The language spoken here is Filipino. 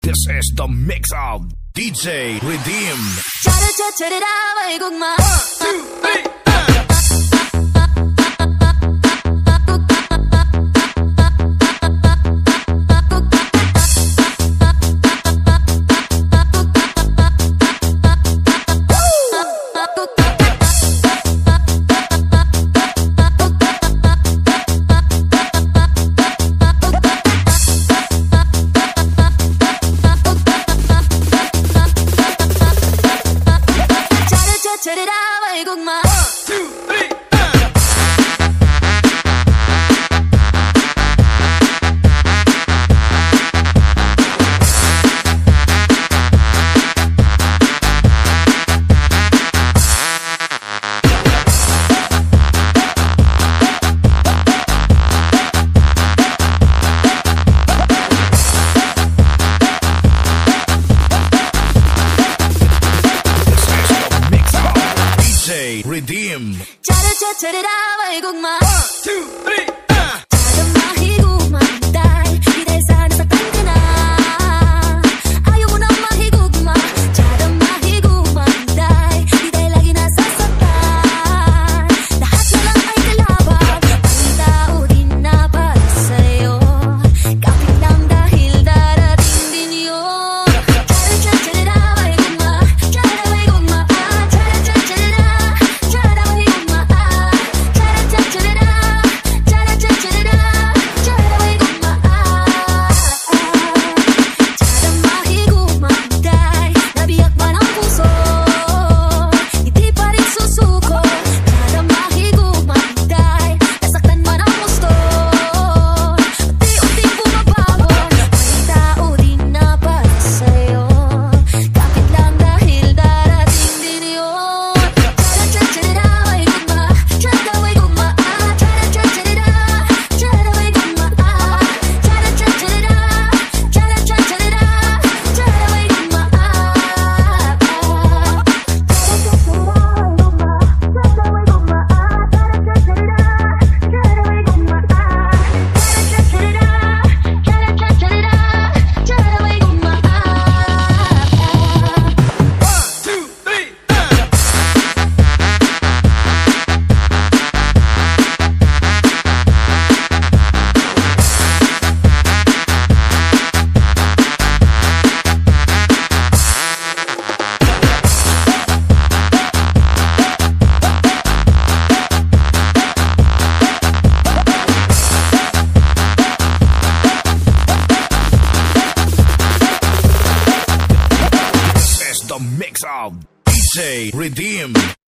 This is the mix of DJ Redeem. 차례차례라 마히국마. 1, 2, 3. 차례라 마히국마. 1, 2, 3. Redeem. 차례라 마히국마. 1, 2, 3. 작은 마히국마 딸 이달 산에서 끈끈아 아유무나 마히국마 작은 마히국마 딸 이달 lagi nasa satan lahat na lang ay kalaban ang tao din na para sa'yo kapit lang dahil darating din yun 차례라 마히국마 차례라 마히국마 차례라 The mix of DJ Redeem.